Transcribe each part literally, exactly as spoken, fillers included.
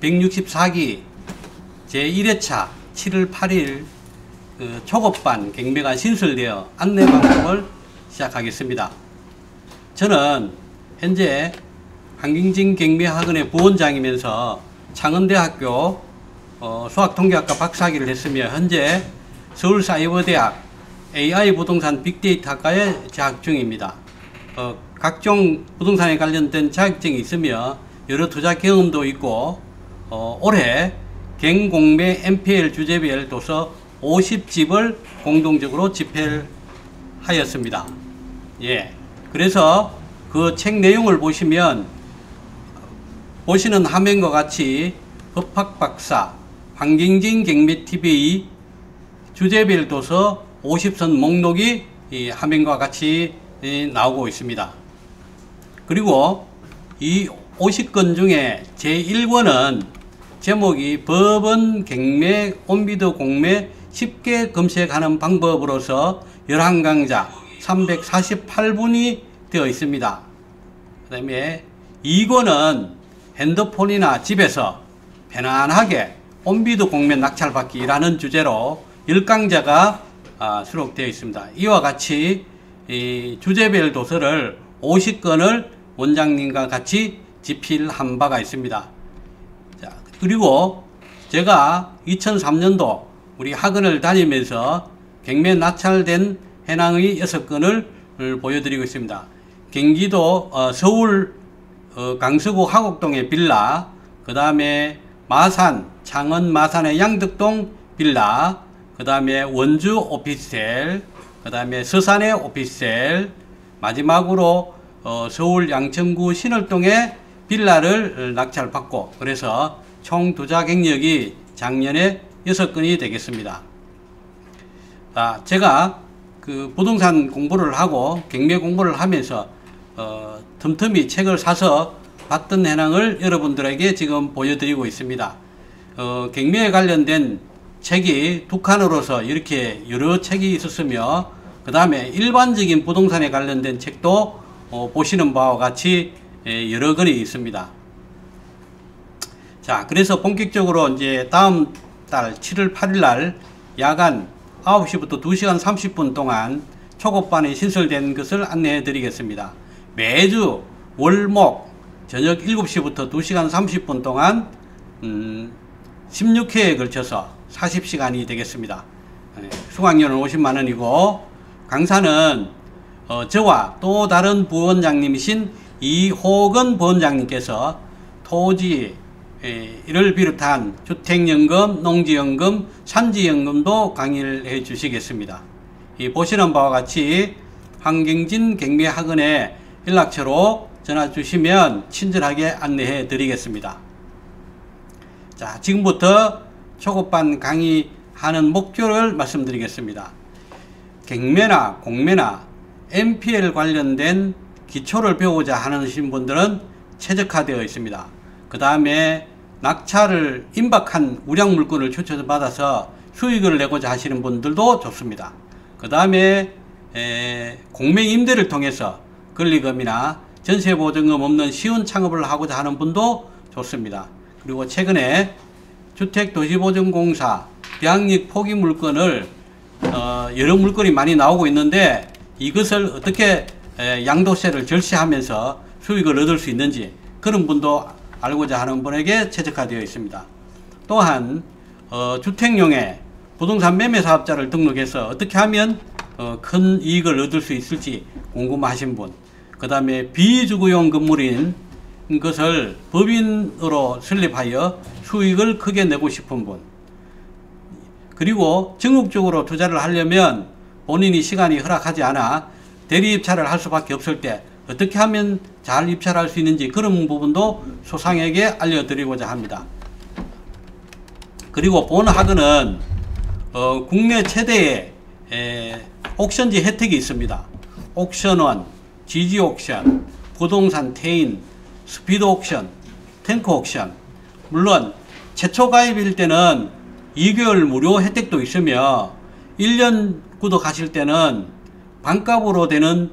백육십사 기 제일 회차 칠월 팔일 그 초급반 경매가 신설되어 안내 방송을 시작하겠습니다. 저는 현재 한경진 경매학원의 부원장이면서 창원대학교 어, 수학통계학과 박사학위를 했으며 현재 서울사이버대학 에이아이 부동산 빅데이터학과에 재학 중입니다. 어, 각종 부동산에 관련된 자격증이 있으며 여러 투자 경험도 있고 어, 올해 경공매 엠피엘 주제별 도서 오십 집을 공동적으로 집필 하였습니다. 예. 그래서 그 책 내용을 보시면 보시는 화면과 같이 법학박사 한경진 경매티비 주제별 도서 오십 선 목록이 이 화면과 같이 나오고 있습니다. 그리고 이 오십 권 중에 제일 권은 제목이 법원 경매 온비드 공매 쉽게 검색하는 방법으로서 열한 강좌 삼백사십팔 분이 되어 있습니다. 그 다음에 이 권은 핸드폰이나 집에서 편안하게 온비드 공매 낙찰받기라는 주제로 십 강좌가 아, 수록되어 있습니다. 이와 같이 이 주제별 도서를 오십 권을 원장님과 같이 집필한 바가 있습니다. 자, 그리고 제가 이천삼 년도 우리 학원을 다니면서 경매 낙찰된 현황의 여섯 건을 보여드리고 있습니다. 경기도 어, 서울 어, 강서구 화곡동의 빌라, 그 다음에 마산, 창원 마산의 양덕동 빌라, 그 다음에 원주 오피스텔, 그 다음에 서산의 오피스텔, 마지막으로 어, 서울 양천구 신월동의 빌라를 낙찰받고, 그래서 총 투자 경력이 작년에 여섯 건이 되겠습니다. 아, 제가 그 부동산 공부를 하고 경매 공부를 하면서 어, 틈틈이 책을 사서 봤던 현황을 여러분들에게 지금 보여드리고 있습니다. 어, 경매에 관련된 책이 두 칸으로서 이렇게 여러 책이 있었으며, 그 다음에 일반적인 부동산에 관련된 책도 어, 보시는 바와 같이 예, 여러 권이 있습니다. 자, 그래서 본격적으로 이제 다음 달 칠월 팔일 날 야간 아홉 시부터 두 시간 삼십 분 동안 초급반이 신설된 것을 안내해 드리겠습니다. 매주 월목 저녁 일곱 시부터 두 시간 삼십 분 동안 음, 십육 회에 걸쳐서 사십 시간이 되겠습니다. 수강료는 오십만 원이고 강사는 어, 저와 또 다른 부원장님이신 이호건 부원장님께서 토지 이를 비롯한 주택연금, 농지연금, 산지연금도 강의를 해 주시겠습니다. 이 보시는 바와 같이 한경진 경매학원의 연락처로 전화 주시면 친절하게 안내해 드리겠습니다. 자, 지금부터 초급반 강의하는 목표를 말씀드리겠습니다. 경매나 공매나 엠피엘 관련된 기초를 배우고자 하시는 분들은 최적화되어 있습니다. 그 다음에 낙찰을 임박한 우량 물건을 추천을 받아서 수익을 내고자 하시는 분들도 좋습니다. 그 다음에 공매 임대를 통해서 권리금이나 전세보증금 없는 쉬운 창업을 하고자 하는 분도 좋습니다. 그리고 최근에 주택도시보증공사 대항력 포기 물건을 어, 여러 물건이 많이 나오고 있는데 이것을 어떻게 에, 양도세를 절세하면서 수익을 얻을 수 있는지 그런 분도 알고자 하는 분에게 최적화되어 있습니다. 또한 어, 주택용의 부동산 매매사업자를 등록해서 어떻게 하면 어, 큰 이익을 얻을 수 있을지 궁금하신 분, 그 다음에 비주거용 건물인 것을 법인으로 설립하여 수익을 크게 내고 싶은 분, 그리고 전국적으로 투자를 하려면 본인이 시간이 허락하지 않아 대리 입찰을 할 수밖에 없을 때 어떻게 하면 잘 입찰할 수 있는지 그런 부분도 소상하게 알려드리고자 합니다. 그리고 본 학원은 어, 국내 최대의 에, 옥션지 혜택이 있습니다. 옥션원, 지지옥션, 부동산 태인, 스피드 옥션, 탱크 옥션, 물론 최초 가입일 때는 이 개월 무료 혜택도 있으며 일 년 구독하실 때는 반값으로 되는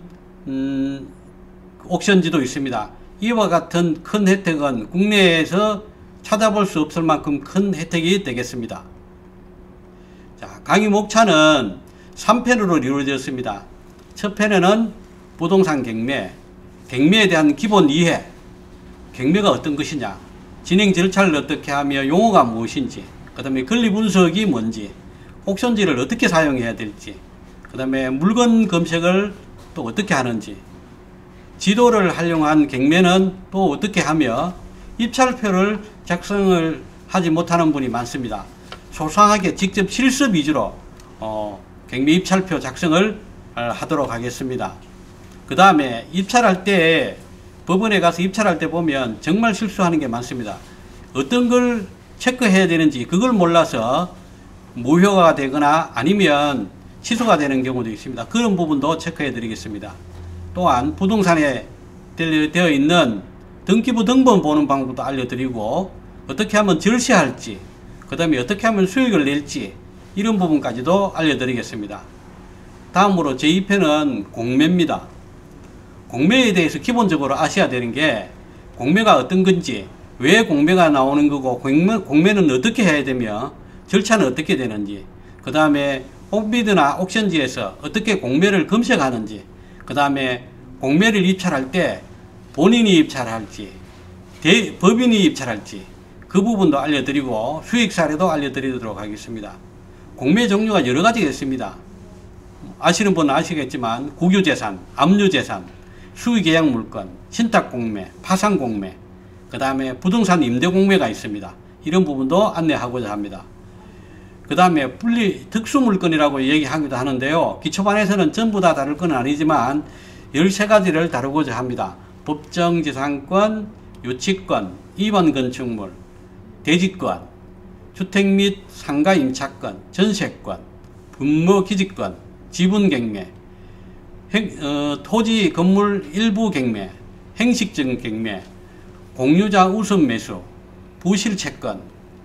음, 옥션지도 있습니다. 이와 같은 큰 혜택은 국내에서 찾아볼 수 없을 만큼 큰 혜택이 되겠습니다. 자, 강의 목차는 삼 편으로 이루어졌습니다. 첫 편에는 부동산 경매, 경매에 대한 기본 이해, 경매가 어떤 것이냐, 진행 절차를 어떻게 하며 용어가 무엇인지, 그 다음에 권리 분석이 뭔지, 옥션지를 어떻게 사용해야 될지, 그 다음에 물건 검색을 또 어떻게 하는지, 지도를 활용한 경매는 또 어떻게 하며 입찰표를 작성을 하지 못하는 분이 많습니다. 소상하게 직접 실습 위주로 어, 경매 입찰표 작성을 하도록 하겠습니다. 그 다음에 입찰할 때, 법원에 가서 입찰할 때 보면 정말 실수하는 게 많습니다. 어떤 걸 체크해야 되는지 그걸 몰라서 무효가 되거나 아니면 취소가 되는 경우도 있습니다. 그런 부분도 체크해 드리겠습니다. 또한 부동산에 되어 있는 등기부 등본 보는 방법도 알려드리고, 어떻게 하면 절세할지, 그 다음에 어떻게 하면 수익을 낼지, 이런 부분까지도 알려드리겠습니다. 다음으로 제이 편은 공매입니다. 공매에 대해서 기본적으로 아셔야 되는 게, 공매가 어떤 건지, 왜 공매가 나오는 거고, 공매, 공매는 어떻게 해야 되며 절차는 어떻게 되는지, 그 다음에 옥비드나 옥션지에서 어떻게 공매를 검색하는지, 그 다음에 공매를 입찰할 때 본인이 입찰할지 대, 법인이 입찰할지 그 부분도 알려드리고, 수익 사례도 알려드리도록 하겠습니다. 공매 종류가 여러 가지가 있습니다. 아시는 분은 아시겠지만 국유재산, 압류재산, 수의계약물건, 신탁공매, 파산공매, 그 다음에 부동산 임대공매가 있습니다. 이런 부분도 안내하고자 합니다. 그 다음에 분리 특수물건이라고 얘기하기도 하는데요. 기초반에서는 전부 다 다룰 건 아니지만 열세 가지를 다루고자 합니다. 법정지상권, 유치권, 이번건축물, 대지권, 주택 및 상가임차권, 전세권, 분모기지권, 지분경매, 행, 어, 토지 건물 일부 경매, 행식적 경매, 공유자 우선 매수, 부실채권,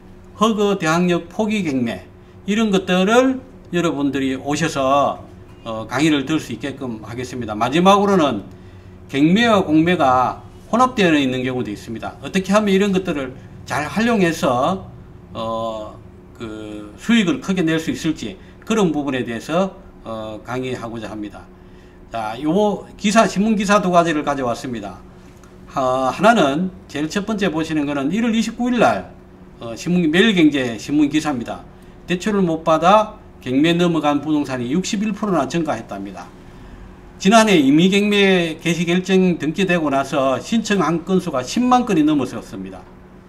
허거 대항력 포기 경매, 이런 것들을 여러분들이 오셔서 어, 강의를 들을 수 있게끔 하겠습니다. 마지막으로는 경매와 공매가 혼합되어 있는 경우도 있습니다. 어떻게 하면 이런 것들을 잘 활용해서 어, 그 수익을 크게 낼 수 있을지, 그런 부분에 대해서 어, 강의하고자 합니다. 자, 요 기사, 신문 기사 두 가지를 가져왔습니다. 어, 하나는 제일 첫 번째 보시는 거는 일월 이십구일 날 어, 신문, 매일경제 신문 기사입니다. 대출을 못 받아 경매 넘어간 부동산이 육십일 퍼센트나 증가했답니다. 지난해 임의경매 개시결정 등기되고 나서 신청한 건수가 십만 건이 넘어섰습니다.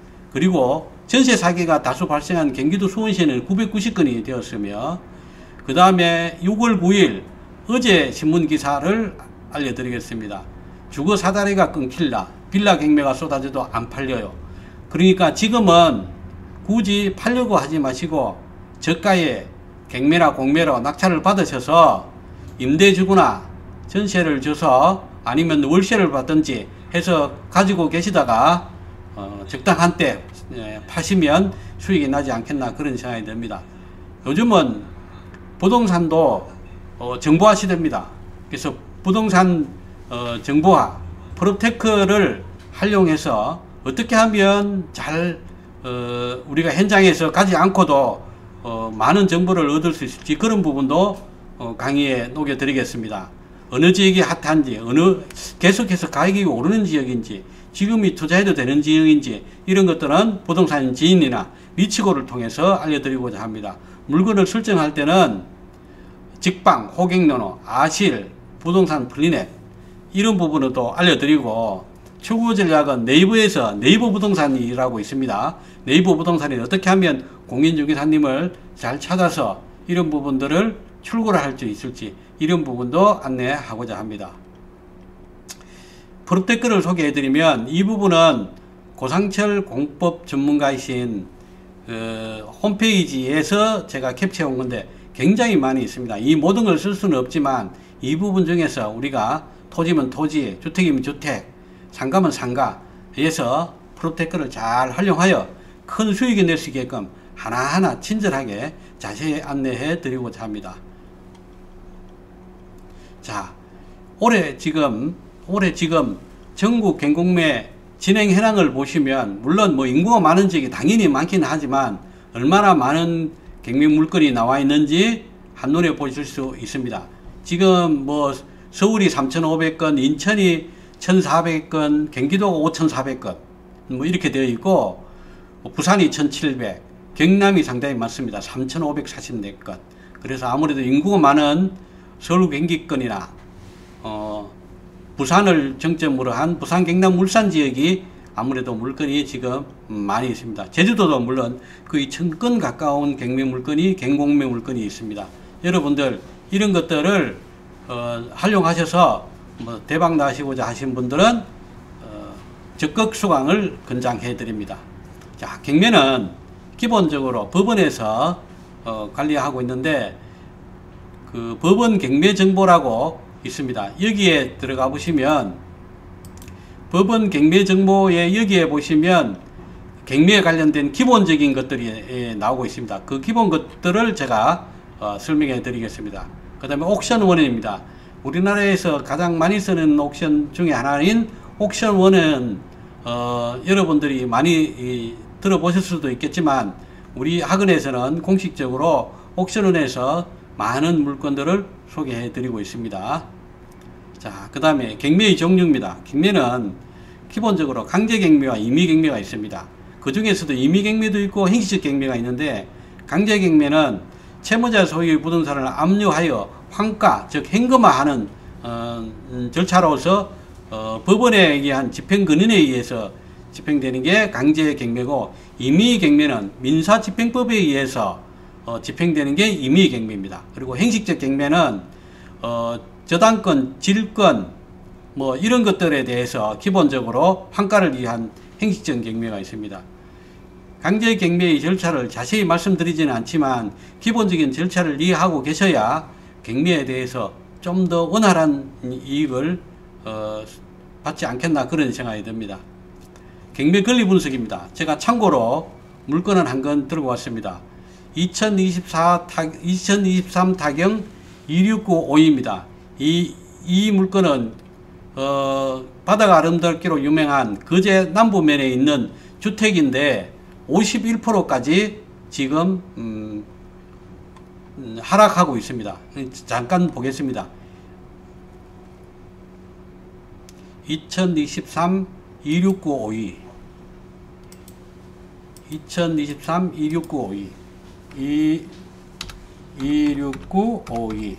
그리고 전세 사기가 다수 발생한 경기도 수원시에는 구백구십 건이 되었으며, 그 다음에 유월 구일 어제 신문기사를 알려드리겠습니다. 주거 사다리가 끊길라, 빌라 경매가 쏟아져도 안 팔려요. 그러니까 지금은 굳이 팔려고 하지 마시고 저가에 경매나 공매로 낙찰을 받으셔서 임대 주거나 전세를 줘서 아니면 월세를 받든지 해서 가지고 계시다가 어, 적당한 때 예, 파시면 수익이 나지 않겠나, 그런 생각이 듭니다. 요즘은 부동산도 어, 정보화 시대입니다. 그래서 부동산 어, 정보화, 프로테크를 활용해서 어떻게 하면 잘 어, 우리가 현장에서 가지 않고도 어, 많은 정보를 얻을 수 있을지, 그런 부분도 어, 강의에 녹여드리겠습니다. 어느 지역이 핫한지, 어느 계속해서 가격이 오르는 지역인지, 지금이 투자해도 되는 지역인지, 이런 것들은 부동산 지인이나 리치고를 통해서 알려드리고자 합니다. 물건을 설정할 때는 직방, 호객노노, 아실, 부동산 플리넷, 이런 부분을 또 알려드리고, 추구 전략은 네이버에서 네이버 부동산이라고 있습니다. 네이버 부동산이 어떻게 하면 공인중개사님을 잘 찾아서 이런 부분들을 출고를 할 수 있을지, 이런 부분도 안내하고자 합니다. 프로테크를 소개해드리면, 이 부분은 고상철 공법 전문가이신 그 홈페이지에서 제가 캡처해 온 건데 굉장히 많이 있습니다. 이 모든 걸 쓸 수는 없지만 이 부분 중에서 우리가 토지면 토지, 주택이면 주택, 상가면 상가에서 프로테크를 잘 활용하여 큰 수익이 낼 수 있게끔 하나하나 친절하게 자세히 안내해 드리고자 합니다. 자, 올해 지금 올해 지금 전국 경공매 진행 현황을 보시면 물론 뭐 인구가 많은 지역이 당연히 많긴 하지만 얼마나 많은 갱매 물건이 나와 있는지 한눈에 보실 수 있습니다. 지금 뭐 서울이 삼천오백 건, 인천이 천사백 건, 경기도가 오천사백 건 뭐 이렇게 되어 있고 부산이 천칠백, 경남이 상당히 많습니다. 삼천오백사십사 건. 그래서 아무래도 인구가 많은 서울 경기권이나 어 부산을 정점으로 한 부산, 경남, 울산 지역이 아무래도 물건이 지금 많이 있습니다. 제주도도 물론 거의 천 건 가까운 갱매 물건이, 갱공매 물건이 있습니다. 여러분들 이런 것들을 어, 활용하셔서 뭐 대박 나시고자 하신 분들은 어, 적극 수강을 권장해 드립니다. 자, 갱매는 기본적으로 법원에서 어, 관리하고 있는데 그 법원 갱매 정보라고 있습니다. 여기에 들어가 보시면 법원 갱매 정보에 여기에 보시면 갱매에 관련된 기본적인 것들이 나오고 있습니다. 그 기본 것들을 제가 어, 설명해 드리겠습니다. 그 다음에 옥션 원입니다. 우리나라에서 가장 많이 쓰는 옥션 중에 하나인 옥션 원은 어, 여러분들이 많이 이, 들어보실 수도 있겠지만 우리 학원에서는 공식적으로 옥션원에서 많은 물건들을 소개해 드리고 있습니다. 자, 그 다음에 갱매의 종류입니다. 갱매는 기본적으로 강제갱매와 임의갱매가 있습니다. 그 중에서도 임의갱매도 있고 행시적 갱매가 있는데, 강제갱매는 채무자 소유의 부동산을 압류하여 환가, 즉 현금화하는 어, 절차로서 어, 법원에 의한 집행권인에 의해서 집행되는 게 강제갱매고, 임의갱매는 민사집행법에 의해서 어, 집행되는 게 임의갱매입니다. 그리고 행식적 갱매는 어, 저당권, 질권 뭐 이런 것들에 대해서 기본적으로 환가를 위한 행식적 갱매가 있습니다. 강제갱매의 절차를 자세히 말씀드리지는 않지만 기본적인 절차를 이해하고 계셔야 갱매에 대해서 좀 더 원활한 이익을 어, 받지 않겠나 그런 생각이 듭니다. 갱매 권리 분석입니다. 제가 참고로 물건을 한 건 들고 왔습니다. 이천이십사 타, 이천이십삼 타경 이육구오이입니다. 이, 이 물건은 어, 바다가 아름답기로 유명한 거제 남부면에 있는 주택인데 오십일 퍼센트까지 지금 음, 음, 하락하고 있습니다. 잠깐 보겠습니다. 이천이십삼 이육구오이 이천이십삼 이육구오이 이 이육구오이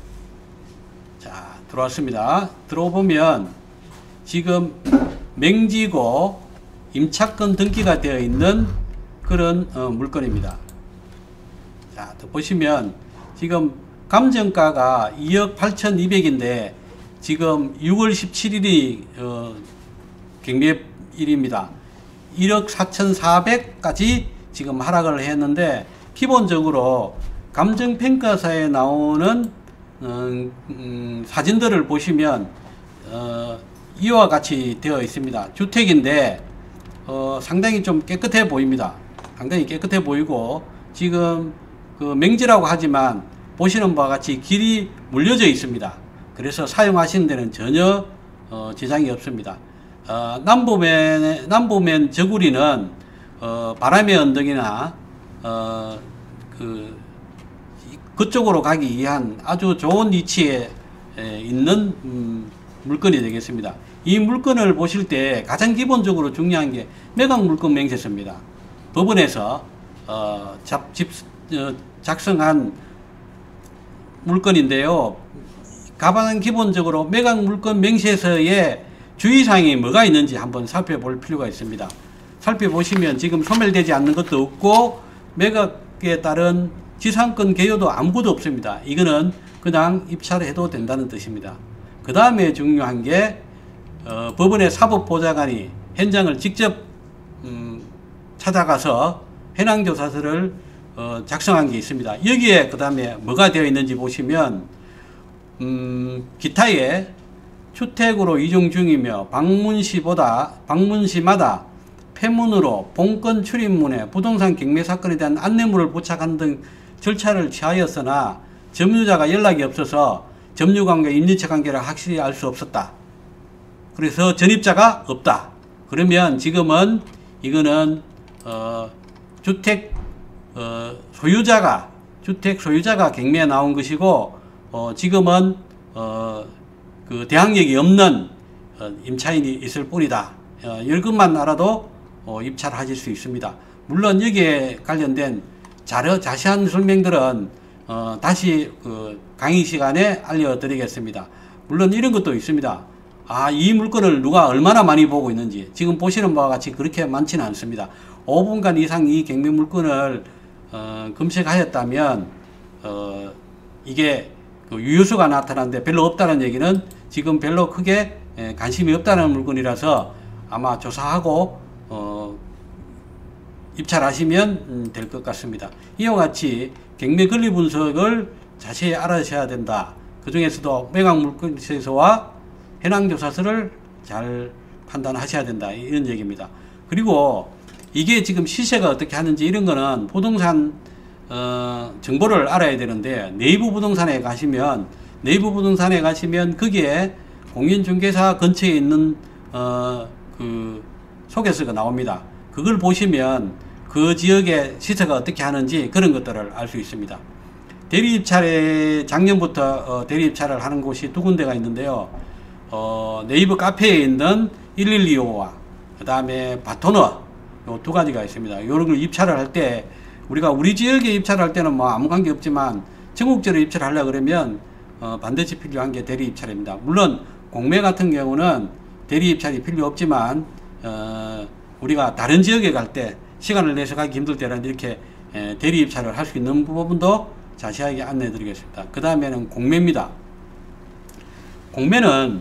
자, 들어왔습니다. 들어보면 지금 맹지고 임차권 등기가 되어 있는 그런 어, 물건입니다. 자, 또 보시면 지금 감정가가 이억 팔천이백인데 지금 유월 십칠일이 어, 갱매일입니다. 일억 사천사백까지 지금 하락을 했는데, 기본적으로 감정평가사에 나오는 어, 음, 사진들을 보시면 어, 이와 같이 되어 있습니다. 주택인데 어, 상당히 좀 깨끗해 보입니다. 상당히 깨끗해 보이고 지금 그 맹지라고 하지만 보시는 바와 같이 길이 물려져 있습니다. 그래서 사용하시는 데는 전혀 어, 지장이 없습니다. 어, 남부면, 남부면 저구리는 어, 바람의 언덕이나 어, 그 그쪽으로 가기 위한 아주 좋은 위치에 에, 있는 음, 물건이 되겠습니다. 이 물건을 보실 때 가장 기본적으로 중요한 게 매각 물건 맹세서입니다. 법원에서 어, 잡, 집, 어, 작성한 물건인데요. 가방은 기본적으로 매각 물건 맹세서에 주의사항이 뭐가 있는지 한번 살펴볼 필요가 있습니다. 살펴보시면 지금 소멸되지 않는 것도 없고 매각에 따른 지상권 개요도 아무것도 없습니다. 이거는 그냥 입찰을 해도 된다는 뜻입니다. 그 다음에 중요한 게 어, 법원의 사법보좌관이 현장을 직접 음, 찾아가서 현황조사서를 어, 작성한 게 있습니다. 여기에 그 다음에 뭐가 되어 있는지 보시면 음, 기타에 주택으로 이용 중이며 방문시보다 방문시마다 폐문으로 본건 출입문에 부동산 경매 사건에 대한 안내물을 부착한 등 절차를 취하였으나 점유자가 연락이 없어서 점유관계, 임대차 관계를 확실히 알 수 없었다. 그래서 전입자가 없다. 그러면 지금은 이거는 어, 주택 어, 소유자가 주택 소유자가 경매에 나온 것이고 어, 지금은 어, 그 대항력이 없는 어, 임차인이 있을 뿐이다. 어, 이것만 알아도 어, 입찰하실 수 있습니다. 물론 여기에 관련된 자료 자세한 설명들은 어, 다시 그 강의 시간에 알려드리겠습니다. 물론 이런 것도 있습니다. 아, 이 물건을 누가 얼마나 많이 보고 있는지 지금 보시는 바와 같이 그렇게 많지는 않습니다. 오 분간 이상 이 경매 물건을 어, 검색하였다면 어, 이게 그 유효수가 나타나는데 별로 없다는 얘기는 지금 별로 크게 에, 관심이 없다는 물건이라서 아마 조사하고 어, 입찰하시면 음, 될 것 같습니다. 이와 같이 경매 권리 분석을 자세히 알아셔야 된다. 그 중에서도 매각 물건세서와 현황조사서를 잘 판단하셔야 된다. 이런 얘기입니다. 그리고 이게 지금 시세가 어떻게 하는지 이런 거는 부동산 어, 정보를 알아야 되는데 네이버 부동산에 가시면 네이버 부동산에 가시면 거기에 공인중개사 근처에 있는 어, 그 소개서가 나옵니다. 그걸 보시면 그 지역의 시세가 어떻게 하는지 그런 것들을 알 수 있습니다. 대리입찰에 작년부터 어, 대리입찰을 하는 곳이 두 군데가 있는데요. 어, 네이버 카페에 있는 일일이오와 그 다음에 바토너 요 두 가지가 있습니다. 이런 걸 입찰을 할 때 우리가 우리 지역에 입찰할 때는 뭐 아무 관계 없지만 전국적으로 입찰하려 그러면 어, 반드시 필요한 게 대리 입찰입니다. 물론 공매 같은 경우는 대리 입찰이 필요 없지만 어, 우리가 다른 지역에 갈 때 시간을 내서 가기 힘들 때는 이렇게 에, 대리 입찰을 할 수 있는 부분도 자세하게 안내해 드리겠습니다. 그 다음에는 공매입니다. 공매는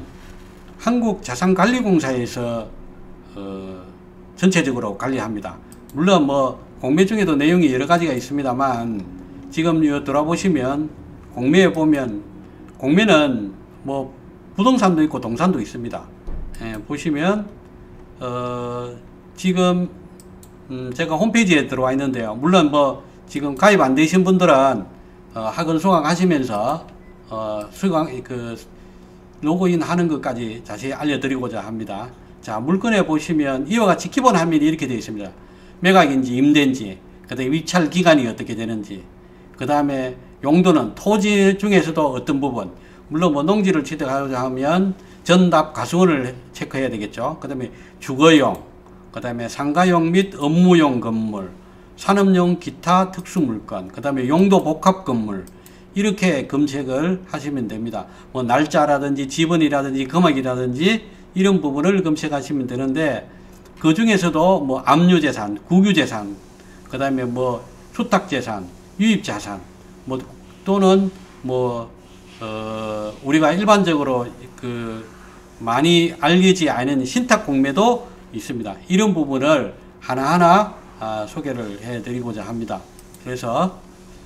한국자산관리공사에서 어, 전체적으로 관리합니다. 물론 뭐 공매 중에도 내용이 여러 가지가 있습니다만 지금 요 돌아보시면 공매에 보면 공매는 뭐 부동산도 있고 동산도 있습니다. 예, 보시면 어, 지금 음, 제가 홈페이지에 들어와 있는데요. 물론 뭐 지금 가입 안 되신 분들은 어, 학원 수강 하시면서 어, 수강 그 로그인 하는 것까지 자세히 알려드리고자 합니다. 자, 물건에 보시면 이와 같이 기본 화면이 이렇게 되어 있습니다. 매각인지 임대인지, 그 다음에 입찰 기간이 어떻게 되는지, 그 다음에 용도는 토지 중에서도 어떤 부분, 물론 뭐 농지를 취득하고자 하면 전답 가수원을 체크해야 되겠죠. 그 다음에 주거용, 그 다음에 상가용 및 업무용 건물, 산업용 기타 특수물건, 그 다음에 용도 복합 건물, 이렇게 검색을 하시면 됩니다. 뭐 날짜라든지 지번이라든지 금액이라든지 이런 부분을 검색하시면 되는데 그 중에서도 뭐 압류재산, 국유재산, 그 다음에 뭐 수탁재산, 유입자산, 뭐 또는 뭐 어 우리가 일반적으로 그 많이 알려지지 않은 신탁공매도 있습니다. 이런 부분을 하나하나 아, 소개를 해드리고자 합니다. 그래서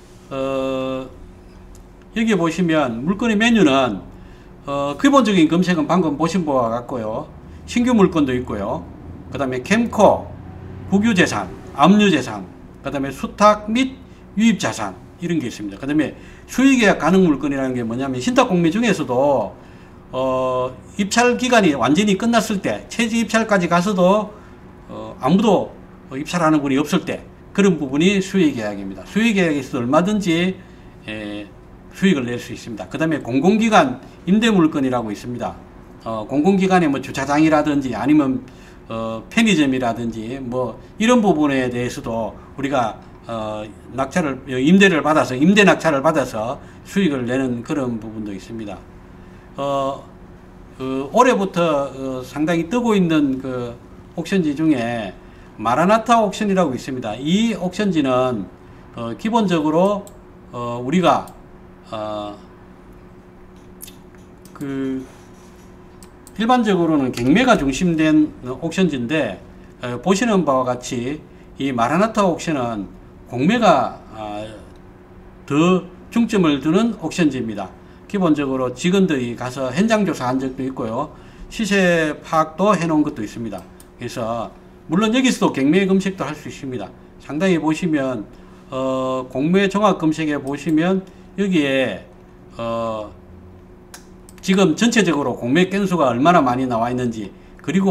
어 여기 보시면 물건의 메뉴는 어, 기본적인 검색은 방금 보신 바와 같고요. 신규 물건도 있고요. 그 다음에 캠코, 국유재산, 압류재산, 그 다음에 수탁 및 유입자산 이런 게 있습니다. 그 다음에 수의계약 가능 물건이라는 게 뭐냐면 신탁공매 중에서도 어, 입찰 기간이 완전히 끝났을 때 최지 입찰까지 가서도 어, 아무도 입찰하는 분이 없을 때 그런 부분이 수의계약입니다. 수의계약에서 얼마든지 에, 수익을 낼 수 있습니다. 그 다음에 공공기관 임대물건이라고 있습니다. 어, 공공기관의 뭐 주차장이라든지 아니면 어, 편의점이라든지 뭐 이런 부분에 대해서도 우리가 어, 낙찰을 임대를 받아서 임대 낙찰을 받아서 수익을 내는 그런 부분도 있습니다. 어, 그 올해부터 어, 상당히 뜨고 있는 그 옥션지 중에 마라나타 옥션이라고 있습니다. 이 옥션지는 어, 기본적으로 어, 우리가 어, 그 일반적으로는 경매가 중심된 옥션지인데 어, 보시는 바와 같이 이 마라나타 옥션은 공매가 어, 더 중점을 두는 옥션지입니다. 기본적으로 직원들이 가서 현장 조사한 적도 있고요. 시세 파악도 해놓은 것도 있습니다. 그래서 물론 여기서도 경매 검색도 할 수 있습니다. 상당히 보시면 어, 공매 종합 검색에 보시면 여기에 어, 지금 전체적으로 공매 건수가 얼마나 많이 나와 있는지 그리고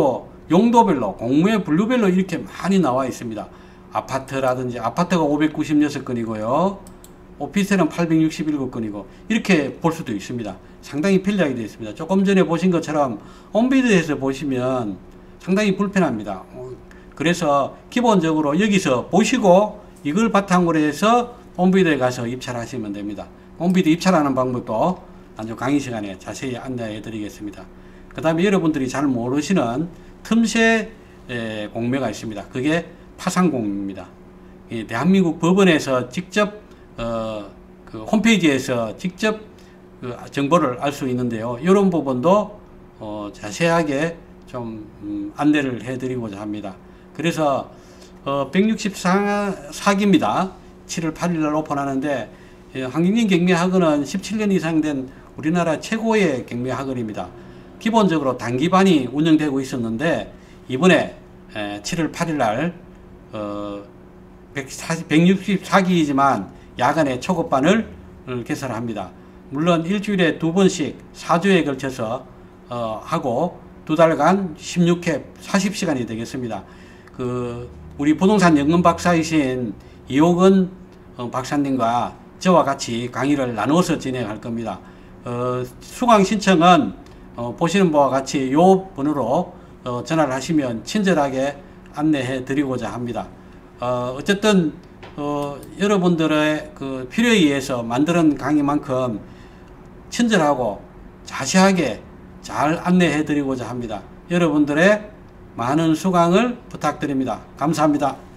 용도별로 공무의 분류별로 이렇게 많이 나와 있습니다. 아파트라든지 아파트가 오백구십육 건이고요. 오피스텔은 팔백육십칠 건이고 이렇게 볼 수도 있습니다. 상당히 편리하게 되어 있습니다. 조금 전에 보신 것처럼 온비드에서 보시면 상당히 불편합니다. 그래서 기본적으로 여기서 보시고 이걸 바탕으로 해서 온비드에 가서 입찰하시면 됩니다. 온비드 입찰하는 방법도 아주 강의 시간에 자세히 안내해 드리겠습니다. 그 다음에 여러분들이 잘 모르시는 틈새 공매가 있습니다. 그게 파산공매입니다. 대한민국 법원에서 직접 어, 그 홈페이지에서 직접 그 정보를 알 수 있는데요. 이런 부분도 어, 자세하게 좀 음, 안내를 해 드리고자 합니다. 그래서 어, 백육십사 기입니다. 칠월 팔일 날 오픈하는데 예, 한경림 경매학원은 십칠 년 이상 된 우리나라 최고의 경매학원입니다. 기본적으로 단기반이 운영되고 있었는데 이번에 에, 칠월 팔일 날 어, 백육십사 기이지만 야간에 초급반을 개설합니다. 물론 일주일에 두 번씩 사 주에 걸쳐서 어, 하고 두 달간 십육 회 사십 시간이 되겠습니다. 그 우리 부동산 연금 박사이신 이호근 어, 박사님과 저와 같이 강의를 나누어서 진행할 겁니다. 어, 수강 신청은 어, 보시는 바와 같이 이 번호로 어, 전화를 하시면 친절하게 안내해 드리고자 합니다. 어, 어쨌든 어, 여러분들의 그 필요에 의해서 만드는 강의만큼 친절하고 자세하게 잘 안내해 드리고자 합니다. 여러분들의 많은 수강을 부탁드립니다. 감사합니다.